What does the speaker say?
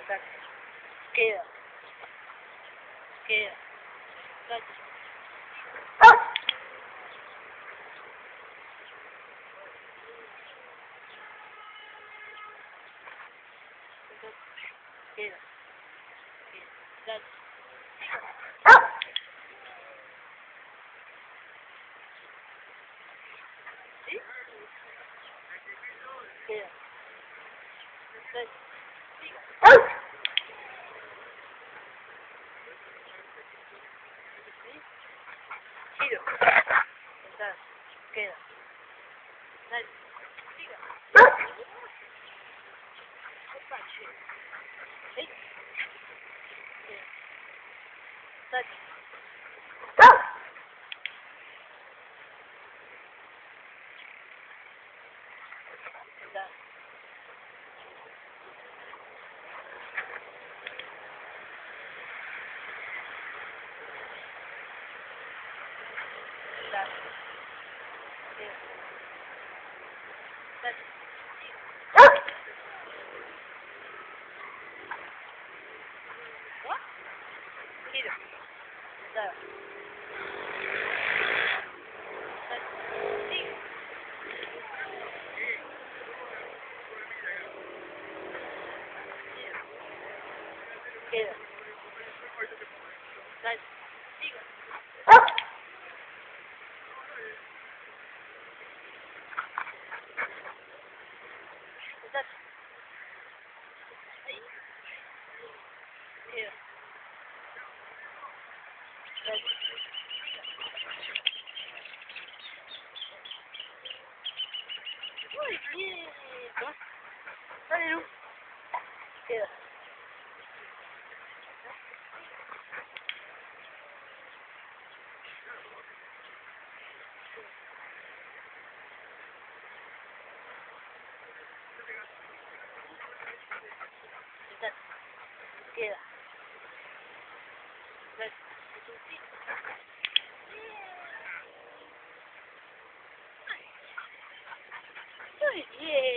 Dale. Queda. Queda. Dale. Queda. Dale. ¿Sí? Queda. Dale. Siga. ¿Sí? Giro. Dale. Queda. Dale. Siga. Despacio. ¿Sí? Queda. Dale. Dale. Dale. Queda. Dale. ¿No? Giro. Dale. Dale. Siga. Queda. Dale. Siga. Dale. Ahí. Queda. Dale. Muy bien. Dale, Lu. Queda. Dale. Queda. Dale. Muy bien.